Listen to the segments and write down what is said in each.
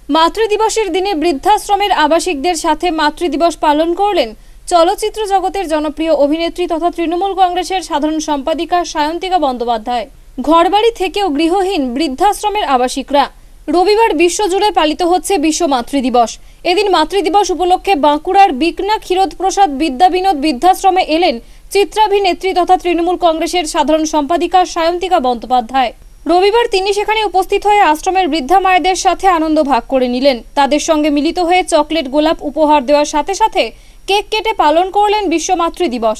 মাতৃদিবসের দিনে বৃদ্ধাশ্রমের আবাসিকদের সাথে মাতৃদিবস পালন করলেন চলচ্চিত্র জগতের জনপ্রিয় অভিনেত্রী তথা তৃণমূল কংগ্রেসের সাধারণ সম্পাদিকা সায়ন্তিকা বন্দ্যোপাধ্যায়। ঘরবাড়ি থেকেও গৃহহীন বৃদ্ধাশ্রমের আবাসিকরা। রবিবার বিশ্বজুড়ে পালিত হচ্ছে বিশ্ব মাতৃদিবস। এদিন মাতৃদিবস উপলক্ষে বাঁকুড়ার বিকনা ক্ষীরোদ প্রসাদ বিদ্যাবিনোদ বৃদ্ধাশ্রমে এলেন চিত্রাভিনেত্রী তথা তৃণমূল কংগ্রেসের সাধারণ সম্পাদিকা সায়ন্তিকা বন্দ্যোপাধ্যায়। রবিবার তিনি সেখানে উপস্থিত হয়ে আশ্রমের বৃদ্ধা মায়েদের সাথে আনন্দ ভাগ করে নিলেন। তাদের সঙ্গে মিলিত হয়ে চকলেট গোলাপ উপহার দেওয়ার সাথে সাথে কেক কেটে পালন করলেন বিশ্ব মাতৃদিবস।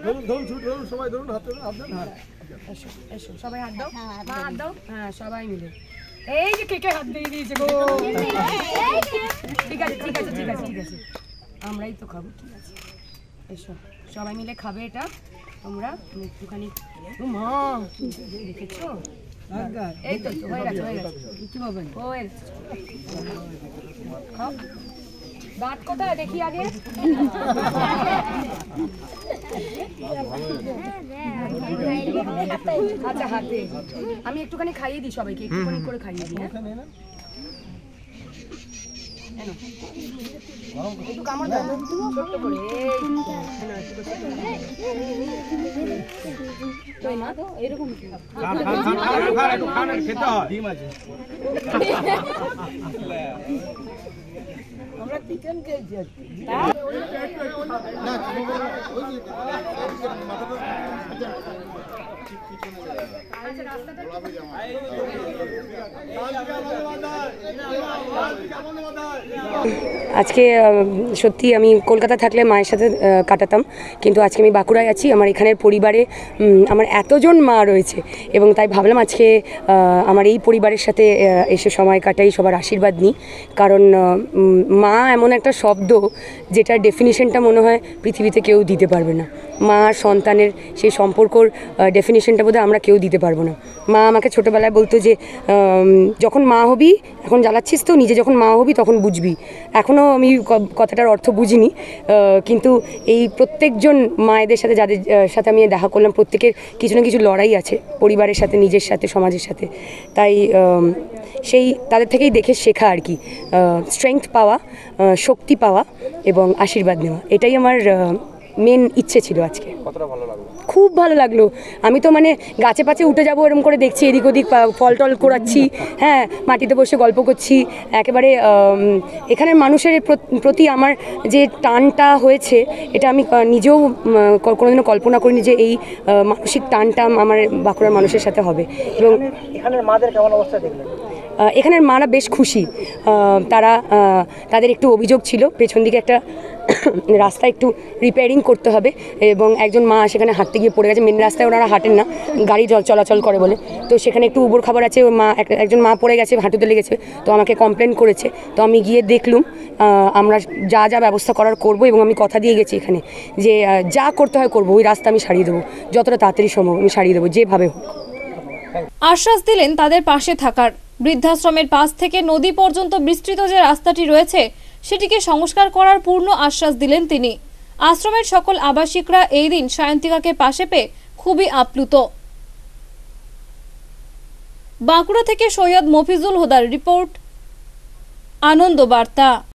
এই যে কেকে হাত দিয়ে দিয়েছে গো। ঠিক আছে ঠিক আছে ঠিক আছে ঠিক আছে, আমরাই তো খাবো। ঠিক আছে, এসো সবাই মিলে খাবে এটা। তোমরা একটুখানি মা দেখেছো? এই তো হয়ে গেছে হয়ে গেছে। কি হবে? খাও। দাঁত কোথায় দেখি আগে? আচ্ছা হাতে আমি একটুখানি খাইয়ে দিই সবাইকে, একটুখানি করে খাইয়ে দিই। একটু কামড় দাও ছোট্ট করে। এরকম আমরা চিকেন খেয়েছি। আজকে সত্যি আমি কলকাতা থাকলে মায়ের সাথে কাটাতাম, কিন্তু আজকে আমি বাঁকুড়ায় আছি। আমার এখানের পরিবারে আমার এতজন মা রয়েছে এবং তাই ভাবলাম আজকে আমার এই পরিবারের সাথে এসে সময় কাটাই, সবার আশীর্বাদ নিই। কারণ মা এমন একটা শব্দ যেটার ডেফিনিশনটা মনে হয় পৃথিবীতে কেউ দিতে পারবে না। মা আর সন্তানের সেই সম্পর্কর ডেফিনিশনটা বোধহয় আমরা কেউ দিতে পারবো না। মা আমাকে ছোটোবেলায় বলতো যে যখন মা হবি, এখন জ্বালাচ্ছিস তো, নিজে যখন মা হবি তখন বুঝবি। এখনও আমি কথাটার অর্থ বুঝিনি, কিন্তু এই প্রত্যেকজন মায়েদের সাথে যাদের সাথে আমি দেখা করলাম, প্রত্যেকের কিছু না কিছু লড়াই আছে পরিবারের সাথে, নিজের সাথে, সমাজের সাথে। তাই সেই তাদের থেকেই দেখে শেখা আর কি, স্ট্রেংথ পাওয়া, শক্তি পাওয়া এবং আশীর্বাদ নেওয়া, এটাই আমার মেন ইচ্ছে ছিল আজকে। কতটা ভালো লাগলো? খুব ভালো লাগলো। আমি তো মানে গাছে পাছে উঠে যাবো এরকম করে দেখছি, এদিক ওদিক ফল টল কোড়াচ্ছি, হ্যাঁ, মাটিতে বসে গল্প করছি। একেবারে এখানের মানুষের প্রতি আমার যে টানটা হয়েছে, এটা আমি নিজেও কোনোদিনও কল্পনা করিনি যে এই মানসিক টানটা আমার বাঁকুড়ার মানুষের সাথে হবে। এবং এখানের মাদের কেমন অবস্থা দেখলেন? এখানের মারা বেশ খুশি। তাদের একটু অভিযোগ ছিল, পেছন দিকে একটা রাস্তা একটু রিপেয়ারিং করতে হবে এবং একজন মা সেখানে হাঁটতে গিয়ে পড়ে গেছে। মেন রাস্তায় ওনারা হাঁটেন না, গাড়ি চলাচল করে বলে, তো সেখানে একটু উবর খাবার আছে। একজন মা পড়ে গেছে, হাঁটুতে লেগেছে, তো আমাকে কমপ্লেন করেছে। তো আমি গিয়ে দেখলুম, আমরা যা যা ব্যবস্থা করার করব এবং আমি কথা দিয়ে গেছি এখানে যে যা করতে হয় করবো। ওই রাস্তা আমি সারিয়ে দেবো, যতটা তাড়াতাড়ি সম্ভব আমি সারিয়ে দেবো, যেভাবে হোক। আশ্বাস দিলেন তাদের পাশে থাকার। বৃদ্ধাশ্রমের পাশ থেকে নদী পর্যন্ত বিস্তৃত যে রাস্তাটি রয়েছে সেটিকে সংস্কার করার পূর্ণ আশ্বাস দিলেন তিনি। আশ্রমের সকল আবাসিকরা এই দিন সায়ন্তিকাকে পাশে পেয়ে খুবই আপ্লুত। বাঁকুড়া থেকে সৈয়দ মফিজুল হুদার রিপোর্ট, আনন্দ বার্তা।